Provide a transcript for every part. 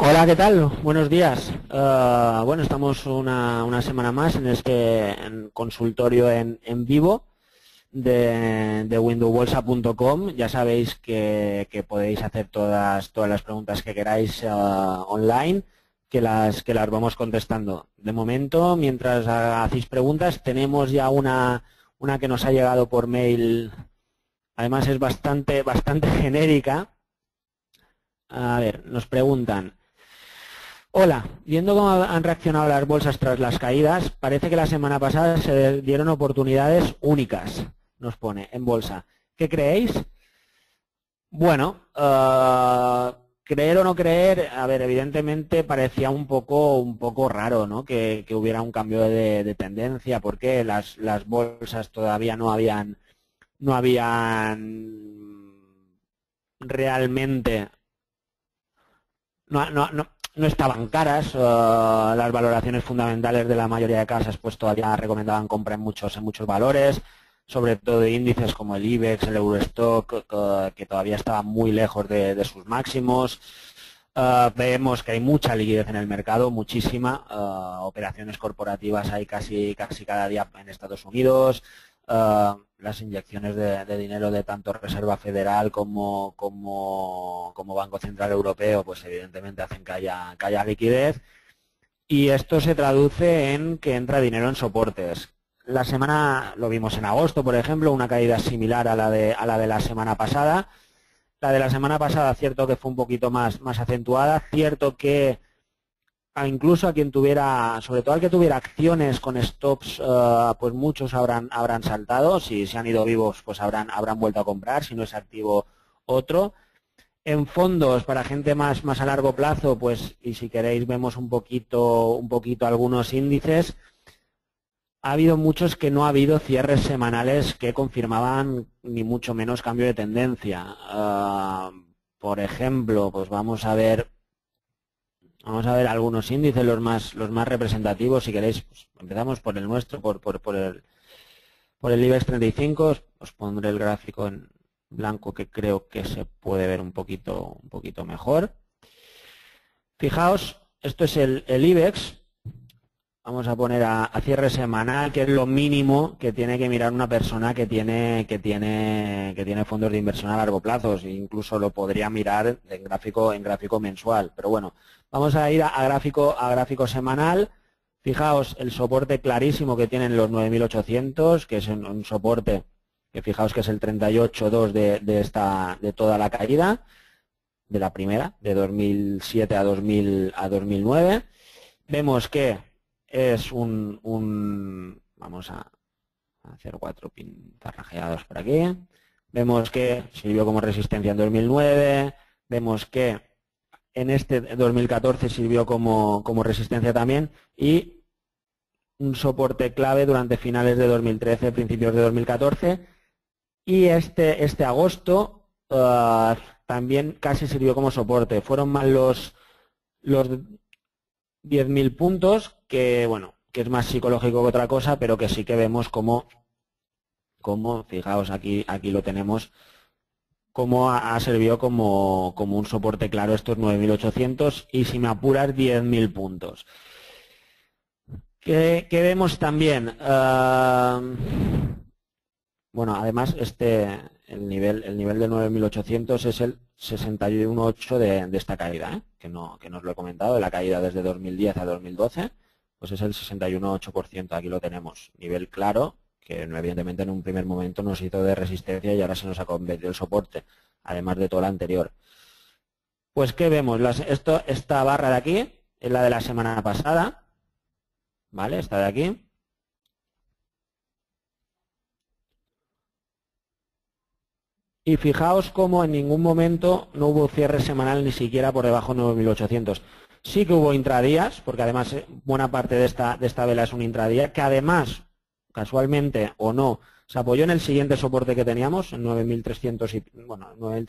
Hola, ¿qué tal? Buenos días. Bueno, estamos una semana más en consultorio en vivo de windowbolsa.com. Ya sabéis que podéis hacer todas las preguntas que queráis online, que las vamos contestando. De momento, mientras hacéis preguntas, tenemos ya una que nos ha llegado por mail. Además es bastante genérica. A ver, nos preguntan: hola, viendo cómo han reaccionado las bolsas tras las caídas, parece que la semana pasada se dieron oportunidades únicas, nos pone, en bolsa. ¿Qué creéis? Bueno, creer o no creer, a ver, evidentemente parecía un poco raro, ¿no? Que hubiera un cambio de tendencia, porque las bolsas todavía no habían realmente, no estaban caras. Las valoraciones fundamentales de la mayoría de casas pues todavía recomendaban compra en muchos valores, sobre todo de índices como el IBEX, el Eurostock, que todavía estaban muy lejos de sus máximos. Vemos que hay mucha liquidez en el mercado, muchísima. Operaciones corporativas hay casi cada día en Estados Unidos. Las inyecciones de dinero de tanto Reserva Federal como Banco Central Europeo, pues evidentemente hacen que haya liquidez, y esto se traduce en que entra dinero en soportes. La semana, lo vimos en agosto, por ejemplo, una caída similar a la de la semana pasada. La de la semana pasada, cierto que fue un poquito más acentuada, cierto que incluso a quien tuviera, sobre todo al que tuviera acciones con stops, pues muchos habrán saltado. Si se han ido vivos, pues habrán vuelto a comprar, si no es activo otro. En fondos, para gente más a largo plazo, pues, y si queréis vemos un poquito algunos índices. Ha habido muchos que no ha habido cierres semanales que confirmaban ni mucho menos cambio de tendencia. Por ejemplo, pues vamos a ver algunos índices, los más representativos. Si queréis, pues empezamos por el nuestro, por el IBEX 35. Os pondré el gráfico en blanco, que creo que se puede ver un poquito mejor. Fijaos, esto es el IBEX. Vamos a poner a cierre semanal, que es lo mínimo que tiene que mirar una persona que tiene fondos de inversión a largo plazo. Incluso lo podría mirar en gráfico mensual. Pero bueno, vamos a ir a gráfico semanal. Fijaos el soporte clarísimo que tienen los 9.800, que es un soporte que fijaos que es el 38.2 de toda la caída, de la primera, de 2007 a 2009. Vemos que es vamos a hacer 4 pintarrajeados por aquí. Vemos que sirvió como resistencia en 2009. Vemos que en este 2014 sirvió como resistencia también, y un soporte clave durante finales de 2013, principios de 2014. Y este agosto también casi sirvió como soporte. Fueron más los 10.000 puntos, que bueno, que es más psicológico que otra cosa, pero que sí que vemos como fijaos, aquí lo tenemos, como ha servido como un soporte claro estos 9.800, y si me apuras 10.000 puntos. ¿Qué vemos también? Bueno, además el nivel de 9.800 es el 61.8 de esta caída, que no os lo he comentado, de la caída desde 2010 a 2012, pues es el 61.8%. Aquí lo tenemos, nivel claro, que evidentemente en un primer momento nos hizo de resistencia y ahora se nos ha convertido el soporte, además de todo lo anterior. Pues ¿qué vemos? Esta barra de aquí es la de la semana pasada, ¿vale? Esta de aquí. Y fijaos cómo en ningún momento no hubo cierre semanal ni siquiera por debajo de 9.800. Sí que hubo intradías, porque además buena parte de esta vela es un intradía, que además, casualmente o no, se apoyó en el siguiente soporte que teníamos, en 9.300, bueno,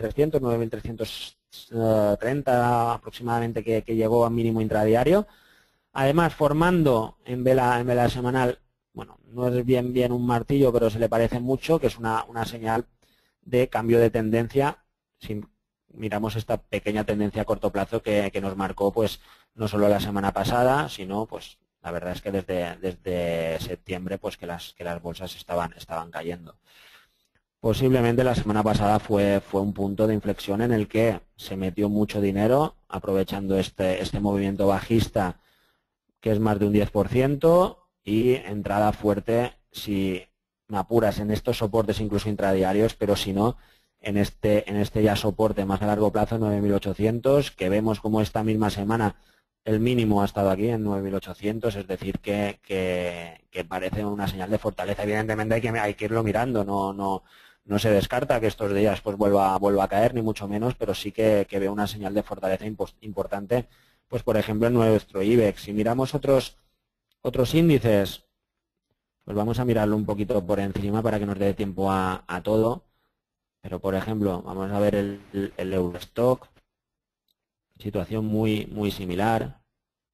9.330 aproximadamente, que llegó a mínimo intradiario. Además, formando en vela semanal, bueno, no es bien un martillo, pero se le parece mucho, que es una señal de cambio de tendencia, miramos esta pequeña tendencia a corto plazo que nos marcó pues no solo la semana pasada, sino pues la verdad es que desde septiembre pues que las bolsas estaban cayendo. Posiblemente la semana pasada fue un punto de inflexión en el que se metió mucho dinero aprovechando este movimiento bajista que es más de un 10% y entrada fuerte, si me apuras, en estos soportes incluso intradiarios, pero si no, en este ya soporte más a largo plazo, 9.800, que vemos como esta misma semana el mínimo ha estado aquí en 9.800, es decir, que parece una señal de fortaleza. Evidentemente hay que irlo mirando, no se descarta que estos días pues vuelva a caer, ni mucho menos, pero sí que veo una señal de fortaleza importante, pues por ejemplo en nuestro IBEX. Si miramos otros índices, pues vamos a mirarlo un poquito por encima para que nos dé tiempo a todo. Pero por ejemplo, vamos a ver el Eurostock, situación muy similar,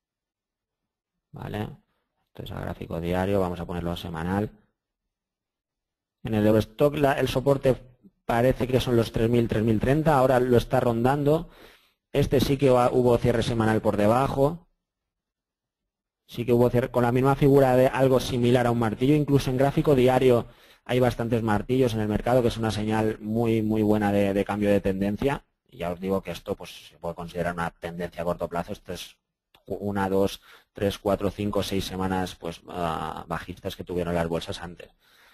¿vale? Esto es a gráfico diario, vamos a ponerlo a semanal. En el Eurostock el soporte parece que son los 3.000, 3.030, ahora lo está rondando. Este sí que hubo cierre semanal por debajo. Sí que hubo cierre con la misma figura de algo similar a un martillo, incluso en gráfico diario hay bastantes martillos en el mercado, que es una señal muy buena de cambio de tendencia. Y ya os digo que esto pues se puede considerar una tendencia a corto plazo. Esto es 1, 2, 3, 4, 5, 6 semanas pues bajistas que tuvieron las bolsas antes.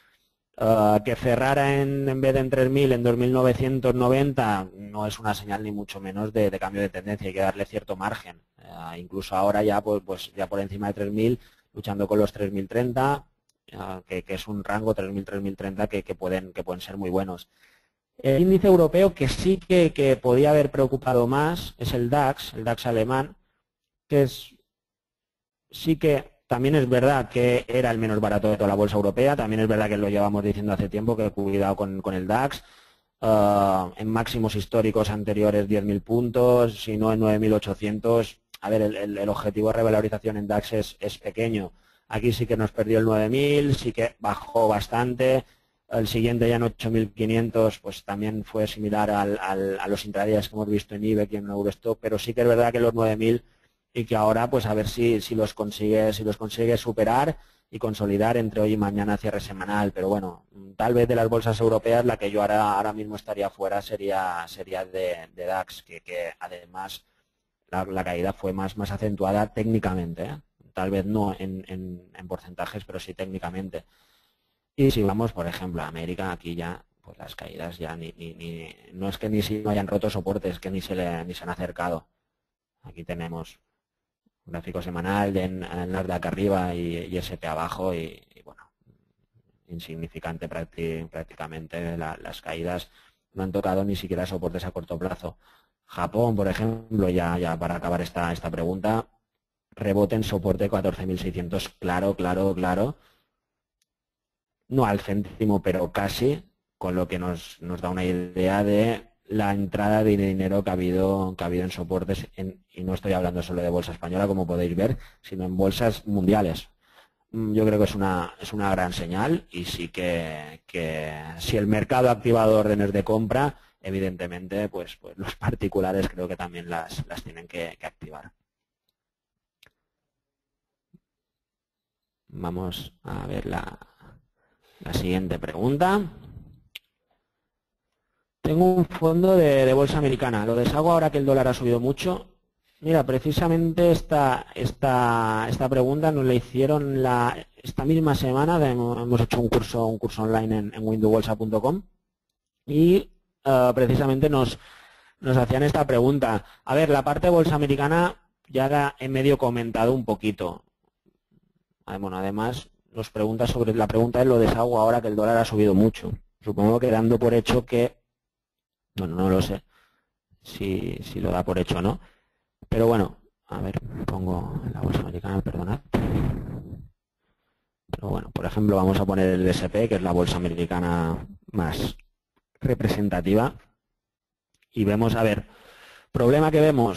Que cerrara en vez de en 3.000 en 2.990 no es una señal ni mucho menos de cambio de tendencia, hay que darle cierto margen. Incluso ahora ya pues ya por encima de 3.000, luchando con los 3.030, que es un rango 3.000, 3.030 que pueden ser muy buenos. El índice europeo que sí que podía haber preocupado más es el DAX alemán, que sí que también es verdad que era el menos barato de toda la bolsa europea, también es verdad que lo llevamos diciendo hace tiempo, que cuidado con el DAX, en máximos históricos anteriores 10.000 puntos, si no en 9.800, a ver, el objetivo de revalorización en DAX es pequeño. Aquí sí que nos perdió el 9.000, sí que bajó bastante, el siguiente ya en 8.500 pues también fue similar a los intradías que hemos visto en IBEX y en Eurostock, pero sí que es verdad que los 9.000 y que ahora pues a ver si los consigue superar y consolidar entre hoy y mañana cierre semanal. Pero bueno, tal vez de las bolsas europeas la que yo ahora mismo estaría fuera sería de DAX, que además la caída fue más acentuada técnicamente, ¿eh? Tal vez no en porcentajes, pero sí técnicamente. Y si vamos, por ejemplo, a América, aquí ya pues las caídas ya no es que ni si no hayan roto soportes, que ni se han acercado. Aquí tenemos gráfico semanal de Nasdaq arriba y S&P abajo y bueno, insignificante prácticamente. Las caídas no han tocado ni siquiera soportes a corto plazo. Japón, por ejemplo, ya para acabar esta pregunta, rebote en soporte 14.600, claro. No al céntimo, pero casi, con lo que nos da una idea de la entrada de dinero que ha habido en soportes, y no estoy hablando solo de bolsa española, como podéis ver, sino en bolsas mundiales. Yo creo que es una gran señal y sí que si el mercado ha activado órdenes de compra, evidentemente pues los particulares creo que también las tienen que activar. Vamos a ver la siguiente pregunta. Tengo un fondo de bolsa americana. Lo deshago ahora que el dólar ha subido mucho. Mira, precisamente esta pregunta nos la hicieron esta misma semana. Hemos hecho un curso online en windowbolsa.com y precisamente nos hacían esta pregunta. A ver, la parte de bolsa americana ya la he medio comentado un poquito. Bueno, además nos pregunta sobre la pregunta de lo deshago ahora que el dólar ha subido mucho. Supongo que dando por hecho que, bueno, no lo sé si lo da por hecho o no. Pero bueno, a ver, pongo la bolsa americana, perdonad. Pero bueno, por ejemplo, vamos a poner el S&P, que es la bolsa americana más representativa. Y vemos, a ver, problema que vemos,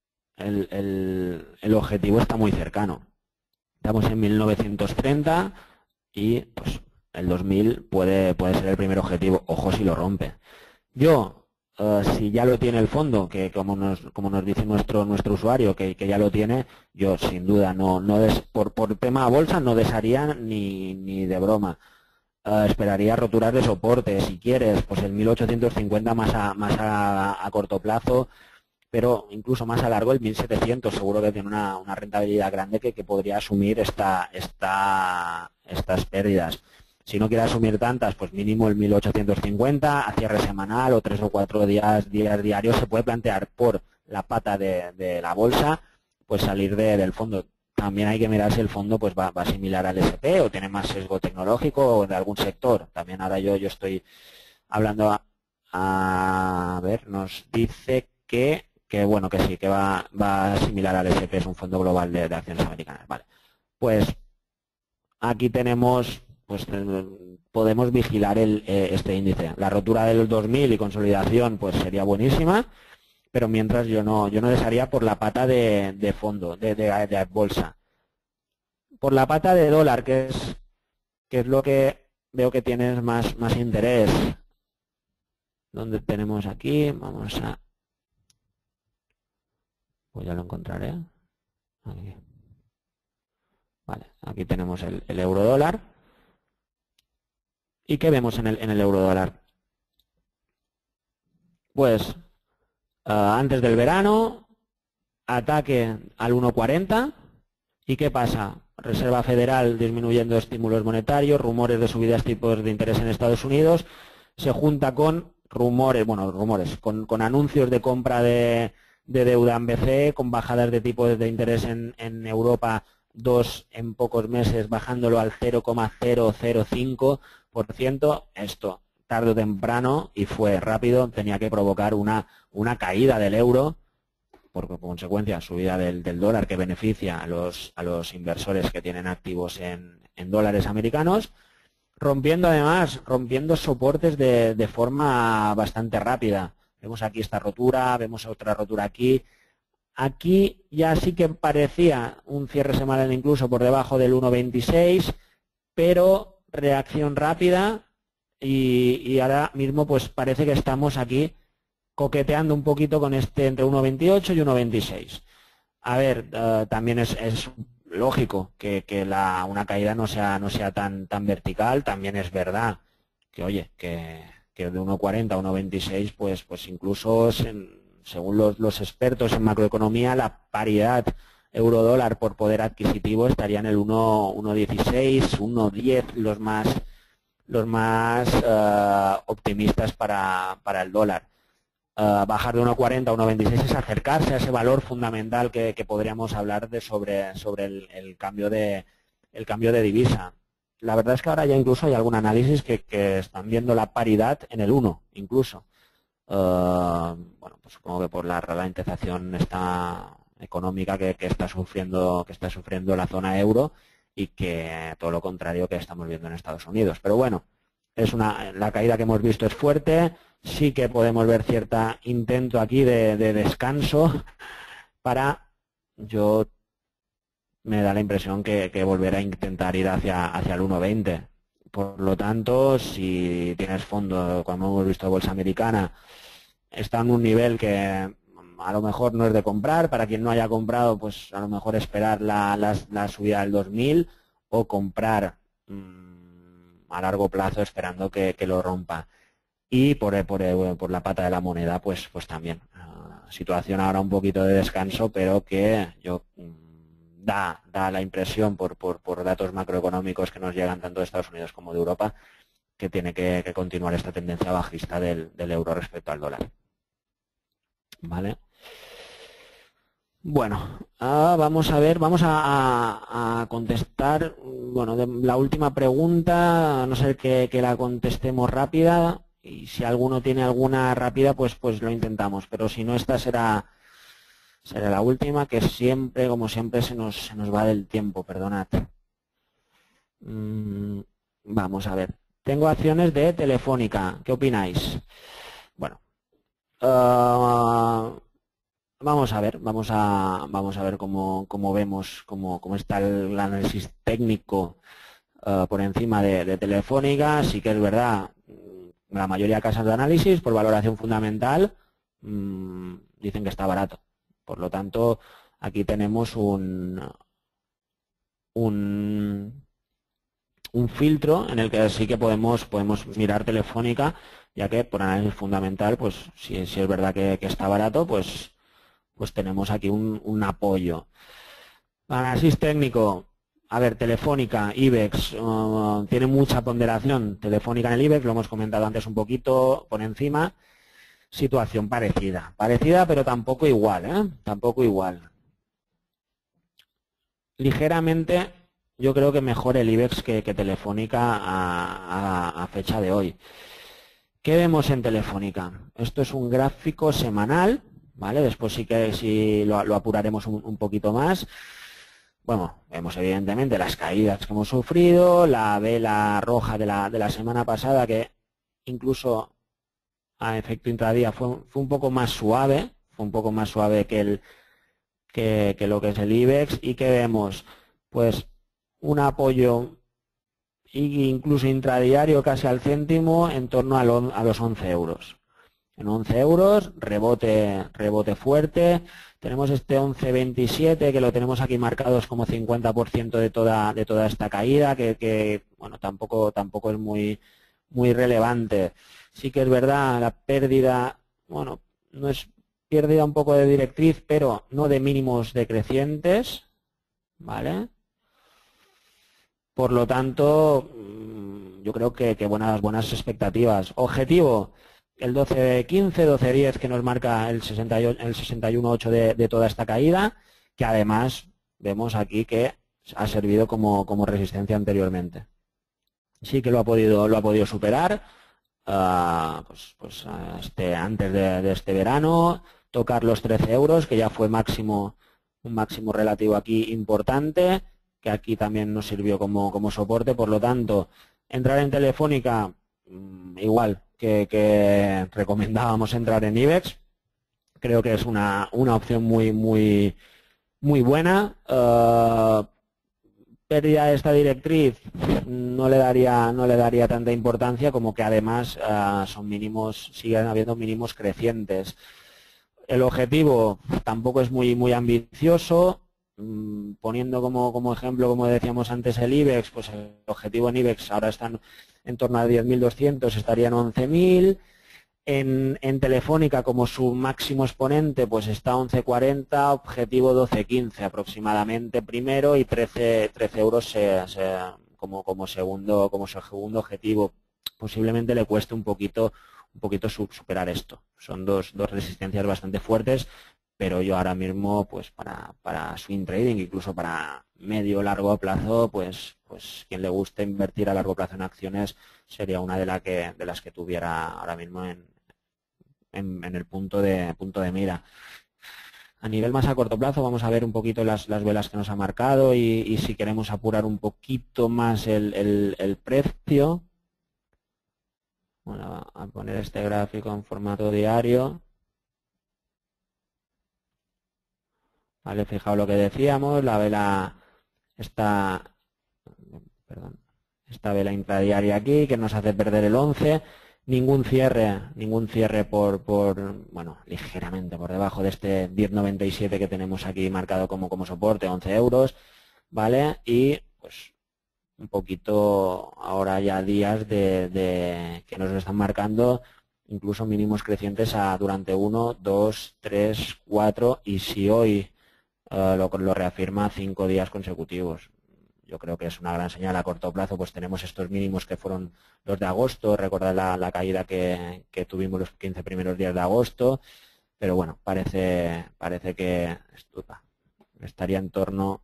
el objetivo está muy cercano. Estamos en 1930 y pues el 2000 puede ser el primer objetivo. Ojo si lo rompe. Yo Si ya lo tiene el fondo, que como nos dice nuestro usuario, que ya lo tiene, yo sin duda por tema bolsa no desharía ni de broma. Esperaría roturas de soporte, si quieres, pues el 1850 más a corto plazo, pero incluso más a largo el 1700 seguro que tiene una rentabilidad grande que podría asumir estas pérdidas. Si no quiere asumir tantas, pues mínimo el 1850 a cierre semanal o 3 o 4 días diarios se puede plantear por la pata de la bolsa, pues salir del fondo. También hay que mirar si el fondo pues va similar al SP o tiene más sesgo tecnológico o de algún sector. También ahora yo estoy hablando a ver, nos dice que bueno, que sí, que va similar al SP, es un fondo global de acciones americanas. Vale. Pues aquí tenemos, pues podemos vigilar este índice. La rotura del 2000 y consolidación pues sería buenísima, pero mientras yo no desharía por la pata de fondo, de bolsa. Por la pata de dólar, que es lo que veo que tienes más interés. ¿Dónde tenemos aquí? Vamos a... Pues ya lo encontraré. Aquí. Vale, aquí tenemos el euro dólar. ¿Y qué vemos en el euro dólar? Pues antes del verano, ataque al 1,40. ¿Y qué pasa? Reserva Federal disminuyendo estímulos monetarios, rumores de subidas de tipos de interés en Estados Unidos, se junta con con anuncios de compra de deuda en BCE, con bajadas de tipos de interés en Europa, 2 en pocos meses, bajándolo al 0,005%. Esto, tarde o temprano, y fue rápido, tenía que provocar una caída del euro, por consecuencia subida del dólar que beneficia a los inversores que tienen activos en dólares americanos, rompiendo soportes de forma bastante rápida. Vemos aquí esta rotura, vemos otra rotura aquí. Aquí ya sí que parecía un cierre semanal incluso por debajo del 1,26, pero reacción rápida y ahora mismo pues parece que estamos aquí coqueteando un poquito con este entre 1,28 y 1,26. A ver, también es lógico que una caída no sea tan vertical. También es verdad que, oye, que de 1,40 a 1,26, pues incluso según los expertos en macroeconomía, la paridad euro-dólar por poder adquisitivo estaría en el 1,16, 1,10, los más optimistas para el dólar. Bajar de 1,40 a 1,26 es acercarse a ese valor fundamental que podríamos hablar sobre el cambio de divisa. La verdad es que ahora ya incluso hay algún análisis que están viendo la paridad en el 1, incluso. Bueno, pues supongo que por la ralentización económica que está sufriendo la zona euro y que todo lo contrario que estamos viendo en Estados Unidos. Pero bueno, la caída que hemos visto es fuerte. Sí que podemos ver cierto intento aquí de descanso para, yo me da la impresión que volverá a intentar ir hacia el 1,20. Por lo tanto, si tienes fondo, como hemos visto bolsa americana, está en un nivel que a lo mejor no es de comprar. Para quien no haya comprado, pues a lo mejor esperar la subida del 2000 o comprar a largo plazo esperando que lo rompa. Y por la pata de la moneda, pues también. Situación ahora un poquito de descanso, pero que da la impresión por datos macroeconómicos que nos llegan tanto de Estados Unidos como de Europa, que tiene que continuar esta tendencia bajista del euro respecto al dólar. ¿Vale? Bueno, vamos a ver, vamos a contestar, bueno, la última pregunta, a no ser que la contestemos rápida. Y si alguno tiene alguna rápida, pues lo intentamos. Pero si no, esta será la última, que siempre, como siempre, se nos va del tiempo, perdonad. Vamos a ver. Tengo acciones de Telefónica. ¿Qué opináis? Bueno. Vamos a ver cómo vemos, cómo está el análisis técnico por encima de Telefónica. Sí que es verdad. la mayoría de casas de análisis, por valoración fundamental, dicen que está barato. Por lo tanto, aquí tenemos un filtro en el que sí que podemos mirar Telefónica, ya que por análisis fundamental, pues si es verdad que está barato, pues tenemos aquí un apoyo. Análisis técnico, a ver, Telefónica, IBEX, tiene mucha ponderación Telefónica en el IBEX, lo hemos comentado antes un poquito por encima. Situación parecida, pero tampoco igual, tampoco igual. Ligeramente, yo creo que mejor el IBEX que Telefónica a fecha de hoy. ¿Qué vemos en Telefónica? Esto es un gráfico semanal, ¿vale? Después sí que lo apuraremos un poquito más. Bueno, vemos evidentemente las caídas que hemos sufrido, la vela roja de la semana pasada, que incluso a efecto intradía fue un poco más suave, que lo que es el IBEX, y que vemos pues un apoyo incluso intradiario casi al céntimo en torno a los 11 euros. En 11 euros, rebote fuerte. Tenemos este 11.27 que lo tenemos aquí marcados como 50% de toda esta caída, que bueno, tampoco es muy relevante. Sí que es verdad, la pérdida, bueno, no es pérdida un poco de directriz, pero no de mínimos decrecientes, ¿vale? Por lo tanto, yo creo que buenas expectativas. Objetivo, el 12.15, 12.10 que nos marca el 61.8 de toda esta caída, que además vemos aquí que ha servido como resistencia anteriormente. Sí que lo ha podido superar, antes de este verano, tocar los 13 euros, que ya fue un máximo relativo aquí importante, que aquí también nos sirvió como soporte. Por lo tanto, entrar en Telefónica, igual que recomendábamos entrar en IBEX, creo que es una opción muy buena. Pérdida de esta directriz no le daría tanta importancia, como que además siguen habiendo mínimos crecientes. El objetivo tampoco es muy ambicioso. Poniendo como ejemplo, como decíamos antes, el IBEX, pues el objetivo en IBEX ahora está en torno a 10.200, estaría en 11.000. En Telefónica, como su máximo exponente, pues está 11.40, objetivo 12.15 aproximadamente primero, y 13 euros como segundo objetivo. Posiblemente le cueste un poquito superar esto. Son dos resistencias bastante fuertes, pero yo ahora mismo, pues para swing trading, incluso para medio o largo plazo, pues quien le guste invertir a largo plazo en acciones sería una de las que tuviera ahora mismo en el punto de mira. A nivel más a corto plazo vamos a ver un poquito las velas que nos ha marcado, y si queremos apurar un poquito más el precio, bueno, a poner este gráfico en formato diario. Vale, fijaos lo que decíamos, la vela esta vela intradiaria aquí, que nos hace perder el 11, ningún cierre bueno, ligeramente por debajo de este 10.97 que tenemos aquí marcado como soporte, 11 euros, ¿vale? Y pues un poquito ahora ya días que nos lo están marcando incluso mínimos crecientes durante 1, 2, 3, 4, y si hoy lo reafirma, 5 días consecutivos. Yo creo que es una gran señal. A corto plazo pues tenemos estos mínimos que fueron los de agosto. Recordad la caída que tuvimos los 15 primeros días de agosto, pero bueno, parece que estaría en torno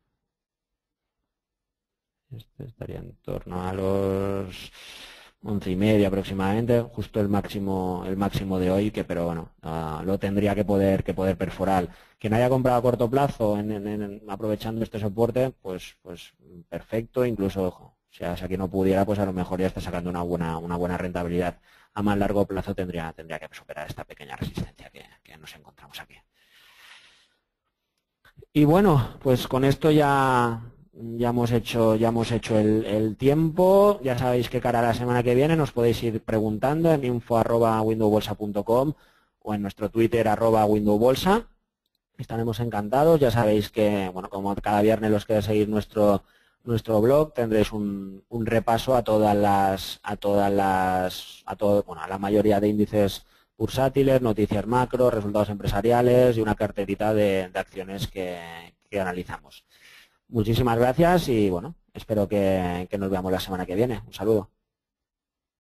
a los 11.5 aproximadamente, justo el máximo de hoy, pero bueno, lo tendría que poder perforar. Quien haya comprado a corto plazo aprovechando este soporte, pues perfecto. Incluso, ojo, si aquí no pudiera, pues a lo mejor ya está sacando una buena rentabilidad. A más largo plazo tendría que superar esta pequeña resistencia que nos encontramos aquí. Y bueno, pues con esto ya ya hemos hecho el tiempo. Ya sabéis que cara a la semana que viene nos podéis ir preguntando en info@windowbolsa.com o en nuestro Twitter @windowbolsa. Estaremos encantados. Ya sabéis que, bueno, como cada viernes los que seguir nuestro blog tendréis un repaso a la mayoría de índices bursátiles, noticias macro, resultados empresariales y una carterita de acciones que analizamos. Muchísimas gracias y bueno, espero que nos veamos la semana que viene. Un saludo.